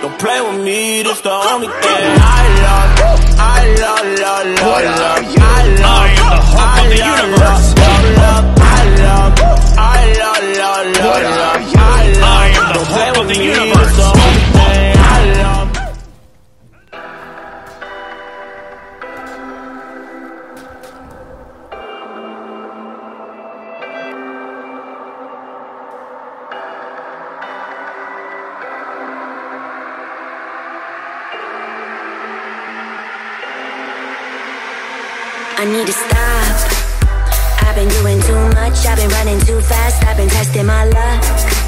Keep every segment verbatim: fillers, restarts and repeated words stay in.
Don't play with me, this the only thing I love. I love, love, love, love. I love, I am the Hulk of the universe. Love, I love, I love, love, love, love. I am the Hulk of the universe. This the only thing I love. I need to stop. I've been doing too much, I've been running too fast, I've been testing my luck.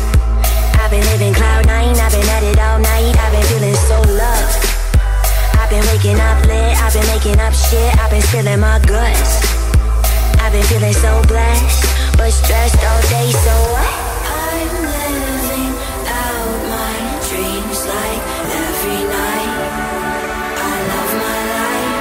I've been living cloud nine, I've been at it all night, I've been feeling so loved. I've been waking up lit, I've been making up shit, I've been spilling my guts. I've been feeling so blessed, but stressed all day, so what? I'm living out my dreams like every night. I love my life.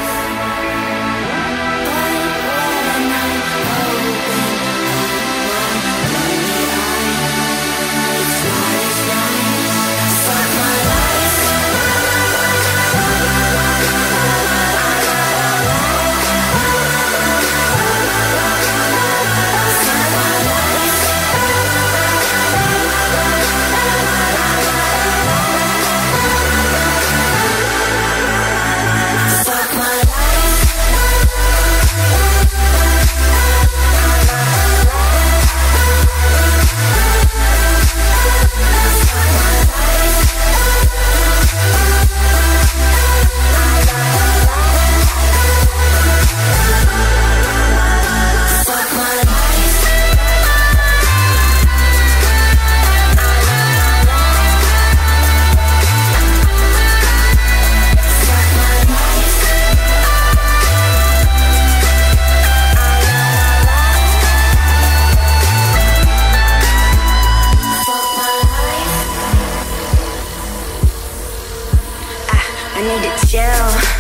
I need to chill.